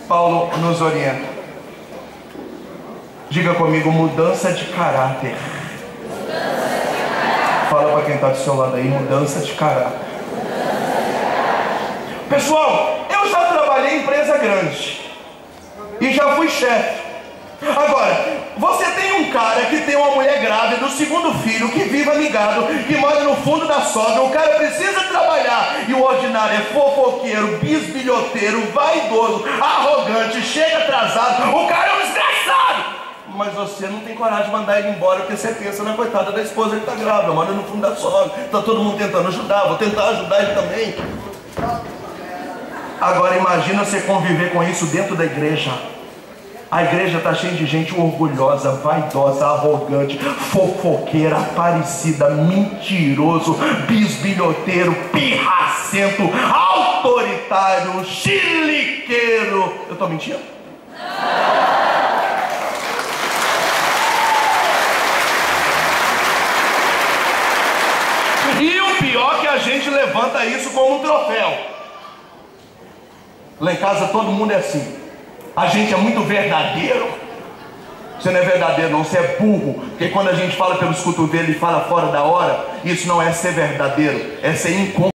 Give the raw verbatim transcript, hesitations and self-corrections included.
Paulo nos orienta. Diga comigo, mudança de caráter. Fala para quem está do seu lado aí, mudança de caráter. Pessoal, eu já trabalhei em empresa grande e já fui chefe. Agora, você tem um cara que tem uma mulher grávida, o segundo filho, que vive amigado, que mora no fundo da sogra, o cara precisa trabalhar e o ordinário é fofoqueiro, bisbilhoteiro, vaidoso, arrogante, chega atrasado, o cara é um desgraçado. Mas você não tem coragem de mandar ele embora porque você pensa na coitada da esposa que está grávida, mora no fundo da sogra, está todo mundo tentando ajudar, vou tentar ajudar ele também. Agora imagina você conviver com isso dentro da igreja. A igreja está cheia de gente orgulhosa, vaidosa, arrogante, fofoqueira, aparecida, mentiroso, bisbilhoteiro, pirracento, autoritário, chiliqueiro. Eu estou mentindo? E o pior é que a gente levanta isso como um troféu. Lá em casa todo mundo é assim. A gente é muito verdadeiro. Você não é verdadeiro não, você é burro. Porque quando a gente fala pelos cotovelos e fala fora da hora, isso não é ser verdadeiro, é ser incômodo.